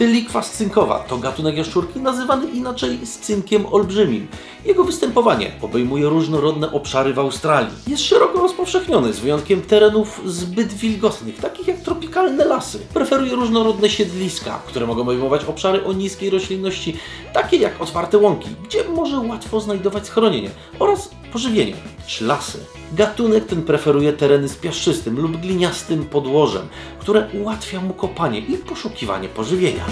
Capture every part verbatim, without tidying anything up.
Tylikwa scynkowa to gatunek jaszczurki nazywany inaczej scynkiem olbrzymim. Jego występowanie obejmuje różnorodne obszary w Australii. Jest szeroko rozpowszechniony, z wyjątkiem terenów zbyt wilgotnych, takich jak tropikalne lasy. Preferuje różnorodne siedliska, które mogą obejmować obszary o niskiej roślinności, takie jak otwarte łąki, gdzie może łatwo znajdować schronienie, oraz pożywienie, szlasy. Gatunek ten preferuje tereny z piaszczystym lub gliniastym podłożem, które ułatwia mu kopanie i poszukiwanie pożywienia.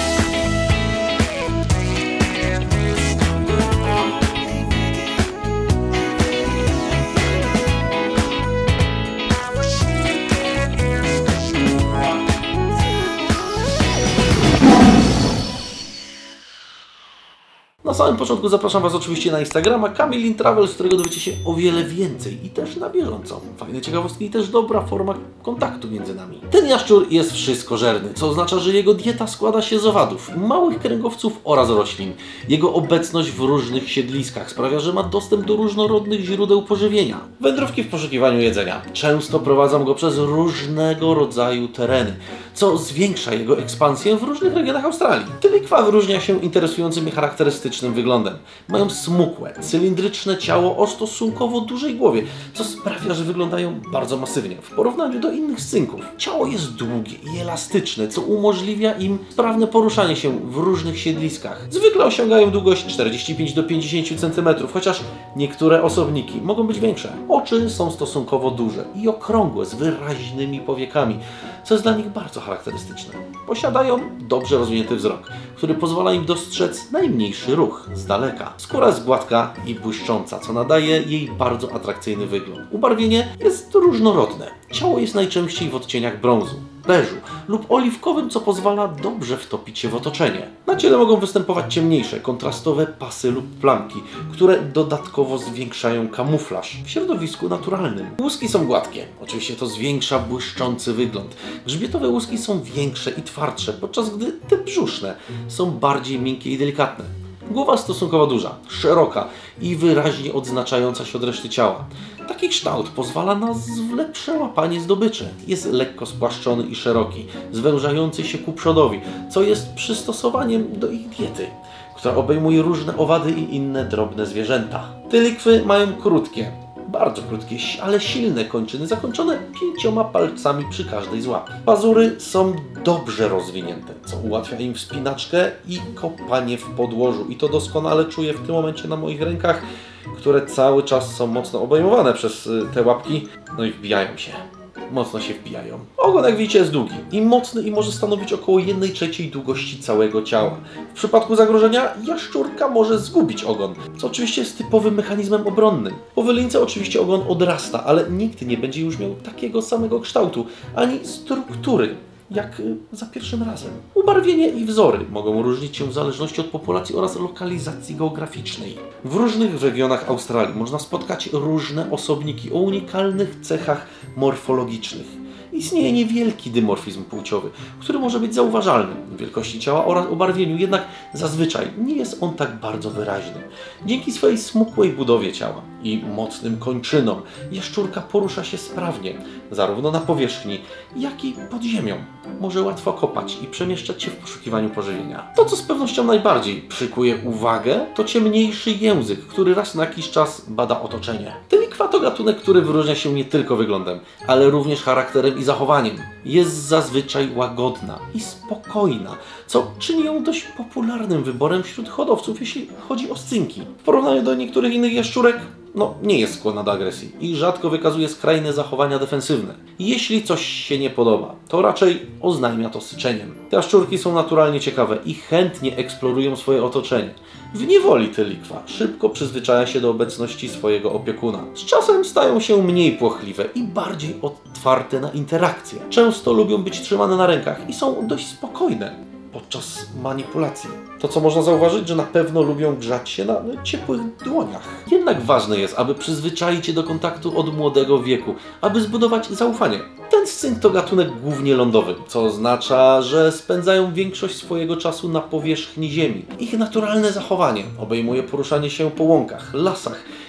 Na samym początku zapraszam Was oczywiście na Instagrama Kamilin Travel, z którego dowiecie się o wiele więcej i też na bieżąco. Fajne ciekawostki i też dobra forma kontaktu między nami. Ten jaszczur jest wszystkożerny, co oznacza, że jego dieta składa się z owadów, małych kręgowców oraz roślin. Jego obecność w różnych siedliskach sprawia, że ma dostęp do różnorodnych źródeł pożywienia. Wędrówki w poszukiwaniu jedzenia. Często prowadzą go przez różnego rodzaju tereny, co zwiększa jego ekspansję w różnych regionach Australii. Tylikwa wyróżnia się interesującym i charakterystycznym wyglądem. Mają smukłe, cylindryczne ciało o stosunkowo dużej głowie, co sprawia, że wyglądają bardzo masywnie w porównaniu do innych scynków. Ciało jest długie i elastyczne, co umożliwia im sprawne poruszanie się w różnych siedliskach. Zwykle osiągają długość czterdzieści pięć do pięćdziesięciu centymetrów, chociaż niektóre osobniki mogą być większe. Oczy są stosunkowo duże i okrągłe, z wyraźnymi powiekami, co jest dla nich bardzo charakterystyczne. Posiadają dobrze rozwinięty wzrok, który pozwala im dostrzec najmniejszy ruch z daleka. Skóra jest gładka i błyszcząca, co nadaje jej bardzo atrakcyjny wygląd. Ubarwienie jest różnorodne. Ciało jest najczęściej w odcieniach brązu, beżu lub oliwkowym, co pozwala dobrze wtopić się w otoczenie. Na ciele mogą występować ciemniejsze, kontrastowe pasy lub plamki, które dodatkowo zwiększają kamuflaż w środowisku naturalnym. Łuski są gładkie, oczywiście to zwiększa błyszczący wygląd. Grzbietowe łuski są większe i twardsze, podczas gdy te brzuszne są bardziej miękkie i delikatne. Głowa stosunkowo duża, szeroka i wyraźnie odznaczająca się od reszty ciała. Taki kształt pozwala na lepsze łapanie zdobyczy. Jest lekko spłaszczony i szeroki, zwężający się ku przodowi, co jest przystosowaniem do ich diety, która obejmuje różne owady i inne drobne zwierzęta. Tylikwy mają krótkie, bardzo krótkie, ale silne kończyny zakończone pięcioma palcami przy każdej z łap. Pazury są dobrze rozwinięte, co ułatwia im wspinaczkę i kopanie w podłożu. I to doskonale czuję w tym momencie na moich rękach, które cały czas są mocno obejmowane przez te łapki, no i wbijają się. Mocno się wbijają. Ogon, jak widzicie, jest długi i mocny i może stanowić około jednej trzeciej długości całego ciała. W przypadku zagrożenia jaszczurka może zgubić ogon, co oczywiście jest typowym mechanizmem obronnym. Po wylince oczywiście ogon odrasta, ale nikt nie będzie już miał takiego samego kształtu, ani struktury, jak za pierwszym razem. Ubarwienie i wzory mogą różnić się w zależności od populacji oraz lokalizacji geograficznej. W różnych regionach Australii można spotkać różne osobniki o unikalnych cechach morfologicznych. Istnieje niewielki dymorfizm płciowy, który może być zauważalny w wielkości ciała oraz ubarwieniu, jednak zazwyczaj nie jest on tak bardzo wyraźny. Dzięki swojej smukłej budowie ciała i mocnym kończynom jaszczurka porusza się sprawnie, zarówno na powierzchni, jak i pod ziemią. Może łatwo kopać i przemieszczać się w poszukiwaniu pożywienia. To, co z pewnością najbardziej przykuje uwagę, to ciemniejszy język, który raz na jakiś czas bada otoczenie. Tylikwa to gatunek, który wyróżnia się nie tylko wyglądem, ale również charakterem i zachowaniem. Jest zazwyczaj łagodna i spokojna, co czyni ją dość popularnym wyborem wśród hodowców, jeśli chodzi o scynki. W porównaniu do niektórych innych jaszczurek, no, nie jest skłonna do agresji i rzadko wykazuje skrajne zachowania defensywne. Jeśli coś się nie podoba, to raczej oznajmia to syczeniem. Te jaszczurki są naturalnie ciekawe i chętnie eksplorują swoje otoczenie. W niewoli tylikwa szybko przyzwyczaja się do obecności swojego opiekuna. Z czasem stają się mniej płochliwe i bardziej otwarte na interakcje. Często lubią być trzymane na rękach i są dość spokojne podczas manipulacji. To, co można zauważyć, że na pewno lubią grzać się na ciepłych dłoniach. Jednak ważne jest, aby przyzwyczaić się do kontaktu od młodego wieku, aby zbudować zaufanie. Ten scynk to gatunek głównie lądowy, co oznacza, że spędzają większość swojego czasu na powierzchni ziemi. Ich naturalne zachowanie obejmuje poruszanie się po łąkach, lasach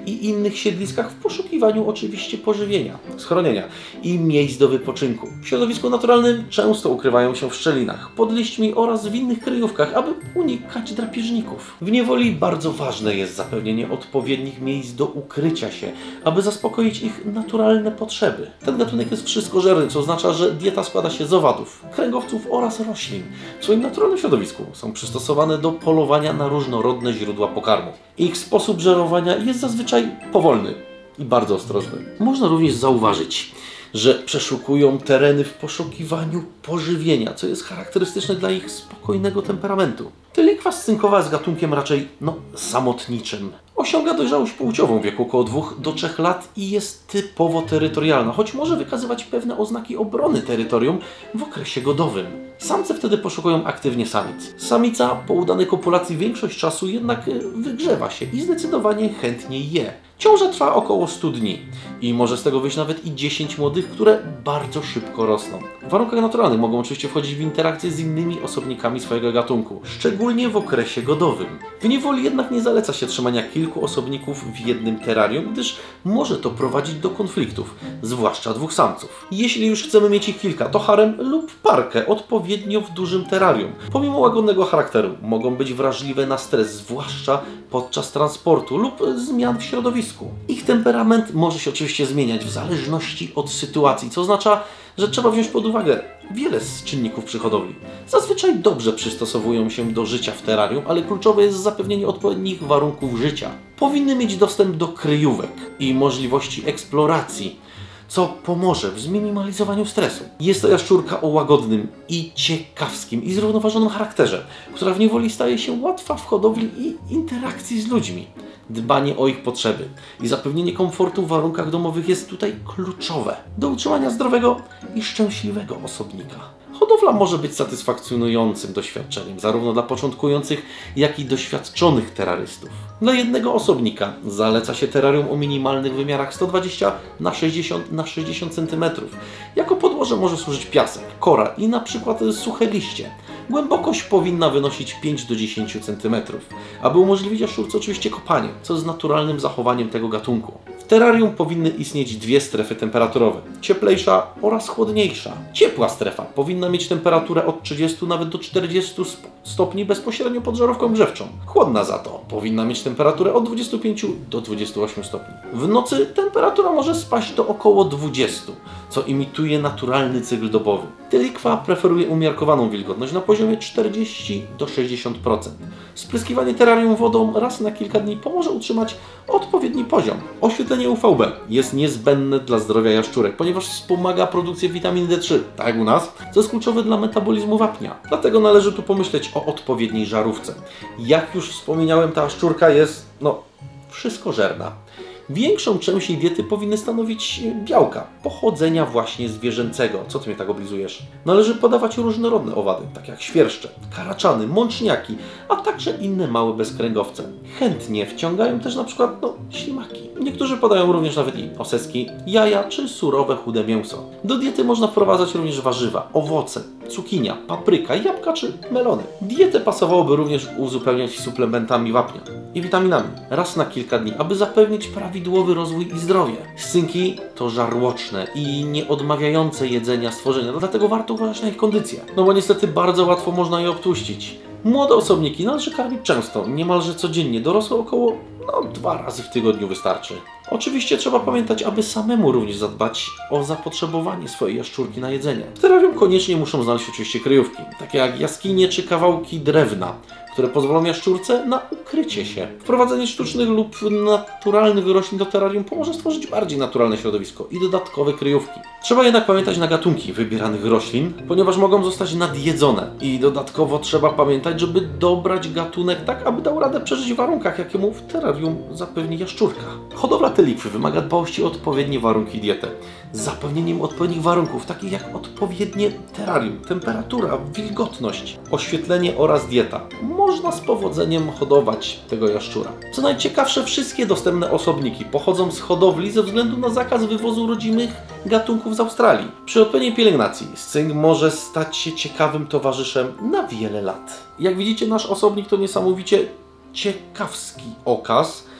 i innych siedliskach w poszukiwaniu oczywiście pożywienia, schronienia i miejsc do wypoczynku. W środowisku naturalnym często ukrywają się w szczelinach, pod liśćmi oraz w innych kryjówkach, aby unikać drapieżników. W niewoli bardzo ważne jest zapewnienie odpowiednich miejsc do ukrycia się, aby zaspokoić ich naturalne potrzeby. Ten gatunek jest wszystkożerny, co oznacza, że dieta składa się z owadów, kręgowców oraz roślin. W swoim naturalnym środowisku są przystosowane do polowania na różnorodne źródła pokarmu. Ich sposób żerowania jest zazwyczaj powolny i bardzo ostrożny. Można również zauważyć, że przeszukują tereny w poszukiwaniu pożywienia, co jest charakterystyczne dla ich spokojnego temperamentu. Tylikwa scynkowa jest gatunkiem raczej, no, samotniczym. Osiąga dojrzałość płciową w wieku około dwóch do trzech lat i jest typowo terytorialna, choć może wykazywać pewne oznaki obrony terytorium w okresie godowym. Samce wtedy poszukują aktywnie samic. Samica po udanej kopulacji większość czasu jednak wygrzewa się i zdecydowanie chętniej je. Ciąża trwa około stu dni i może z tego wyjść nawet i dziesięć młodych, które bardzo szybko rosną. W warunkach naturalnych mogą oczywiście wchodzić w interakcję z innymi osobnikami swojego gatunku, szczególnie w okresie godowym. W niewoli jednak nie zaleca się trzymania kilku osobników w jednym terrarium, gdyż może to prowadzić do konfliktów, zwłaszcza dwóch samców. Jeśli już chcemy mieć ich kilka, to harem lub parkę odpowiednio w dużym terrarium. Pomimo łagodnego charakteru mogą być wrażliwe na stres, zwłaszcza podczas transportu lub zmian w środowisku. Ich temperament może się oczywiście zmieniać w zależności od sytuacji, co oznacza, że trzeba wziąć pod uwagę wiele z czynników przy hodowli. Zazwyczaj dobrze przystosowują się do życia w terrarium, ale kluczowe jest zapewnienie odpowiednich warunków życia. Powinny mieć dostęp do kryjówek i możliwości eksploracji, co pomoże w zminimalizowaniu stresu. Jest to jaszczurka o łagodnym i ciekawskim i zrównoważonym charakterze, która w niewoli staje się łatwa w hodowli i interakcji z ludźmi. Dbanie o ich potrzeby i zapewnienie komfortu w warunkach domowych jest tutaj kluczowe do utrzymania zdrowego i szczęśliwego osobnika. Hodowla może być satysfakcjonującym doświadczeniem zarówno dla początkujących, jak i doświadczonych terrorystów. Dla jednego osobnika zaleca się terrarium o minimalnych wymiarach sto dwadzieścia na sześćdziesiąt na sześćdziesiąt centymetrów. Jako podłoże może służyć piasek, kora i na przykład suche liście. Głębokość powinna wynosić pięć do dziesięciu centymetrów, aby umożliwić jaszczurce oczywiście kopanie, co jest naturalnym zachowaniem tego gatunku. W terrarium powinny istnieć dwie strefy temperaturowe, cieplejsza oraz chłodniejsza. Ciepła strefa powinna mieć temperaturę od trzydziestu nawet do czterdziestu stopni bezpośrednio pod żarówką grzewczą. Chłodna za to powinna mieć temperaturę od dwudziestu pięciu do dwudziestu ośmiu stopni. W nocy temperatura może spaść do około dwudziestu, co imituje naturalny cykl dobowy. Tylikwa preferuje umiarkowaną wilgotność na poziomie czterdzieści do sześćdziesięciu procent. Spryskiwanie terrarium wodą raz na kilka dni pomoże utrzymać odpowiedni poziom. Oświetlenie U V B jest niezbędne dla zdrowia jaszczurek, ponieważ wspomaga produkcję witaminy D trzy, tak jak u nas, co jest kluczowe dla metabolizmu wapnia. Dlatego należy tu pomyśleć o odpowiedniej żarówce. Jak już wspomniałem, ta jaszczurka jest, no, wszystkożerna. Większą część jej diety powinny stanowić białka, pochodzenia właśnie zwierzęcego. Co ty mnie tak oblizujesz? Należy podawać różnorodne owady, tak jak świerszcze, karaczany, mączniaki, a także inne małe bezkręgowce. Chętnie wciągają też na przykład, no, ślimaki. Niektórzy podają również nawet i oseski, jaja czy surowe, chude mięso. Do diety można wprowadzać również warzywa, owoce, cukinia, papryka, jabłka czy melony. Dietę pasowałoby również uzupełniać suplementami wapnia i witaminami raz na kilka dni, aby zapewnić prawidłowy rozwój i zdrowie. Scynki to żarłoczne i nieodmawiające jedzenia stworzenia, dlatego warto uważać na ich kondycję, no bo niestety bardzo łatwo można je obtłuścić. Młode osobniki należy karmić często, niemalże codziennie, dorosłe około no, dwa razy w tygodniu wystarczy. Oczywiście trzeba pamiętać, aby samemu również zadbać o zapotrzebowanie swojej jaszczurki na jedzenie. W terrarium koniecznie muszą znaleźć oczywiście kryjówki, takie jak jaskinie czy kawałki drewna, które pozwolą jaszczurce na ukrycie się. Wprowadzenie sztucznych lub naturalnych roślin do terrarium pomoże stworzyć bardziej naturalne środowisko i dodatkowe kryjówki. Trzeba jednak pamiętać na gatunki wybieranych roślin, ponieważ mogą zostać nadjedzone i dodatkowo trzeba pamiętać, żeby dobrać gatunek tak, aby dał radę przeżyć w warunkach, jakie mu w terrarium zapewni jaszczurka. Hodowla tylikwy wymaga dbałości o odpowiednie warunki i dietę. Z zapewnieniem odpowiednich warunków, takich jak odpowiednie terrarium, temperatura, wilgotność, oświetlenie oraz dieta. Można z powodzeniem hodować tego jaszczura. Co najciekawsze, wszystkie dostępne osobniki pochodzą z hodowli ze względu na zakaz wywozu rodzimych gatunków z Australii. Przy odpowiedniej pielęgnacji scynk może stać się ciekawym towarzyszem na wiele lat. Jak widzicie, nasz osobnik to niesamowicie ciekawski okaz,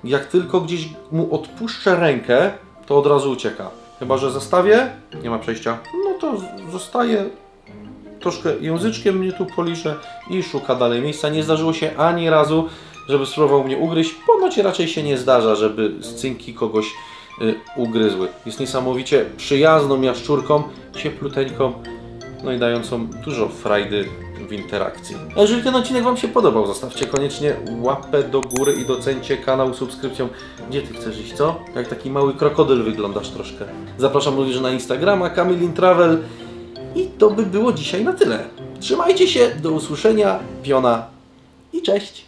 jak tylko gdzieś mu odpuszczę rękę, to od razu ucieka. Chyba że zostawię, nie ma przejścia, no to zostaje, troszkę języczkiem mnie tu poliże i szuka dalej miejsca. Nie zdarzyło się ani razu, żeby spróbował mnie ugryźć. Ponoć raczej się nie zdarza, żeby scynki kogoś y, ugryzły. Jest niesamowicie przyjazną jaszczurką, ciepluteńką, no i dającą dużo frajdy w interakcji. A jeżeli ten odcinek Wam się podobał, zostawcie koniecznie łapę do góry i docencie kanał subskrypcją. Gdzie Ty chcesz iść, co? Jak taki mały krokodyl wyglądasz troszkę. Zapraszam również na Instagrama Kamilin Travel i to by było dzisiaj na tyle. Trzymajcie się, do usłyszenia, piona i cześć!